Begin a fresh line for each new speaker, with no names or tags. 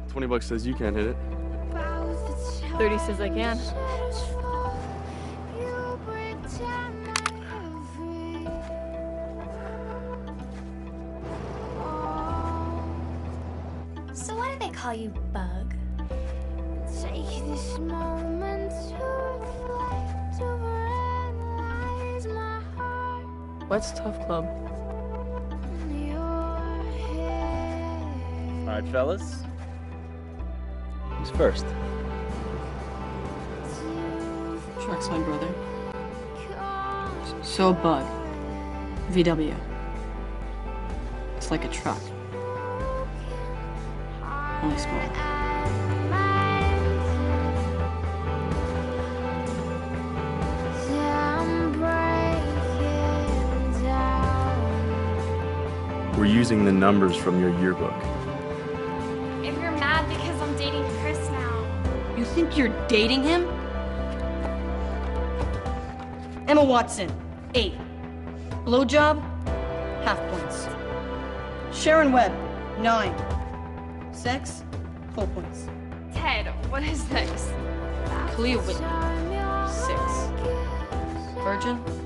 $20 says you can't hit it.
30 says I can.
So why do they call you Bug?
Take this moment to reflect, to analyze my heart.
What's Tough Club?
In your head.
All right, fellas. Who's first?
Truck's my brother. So Bug. VW. It's like a truck. Only small.
We're using the numbers from your yearbook.
If you're mad because I'm dating Chris now.
You think you're dating him? Emma Watson, 8. Blowjob, half points. Sharon Webb, 9. Sex, full points.
Ted, what is this?
Kalia Whitney, 6. Virgin,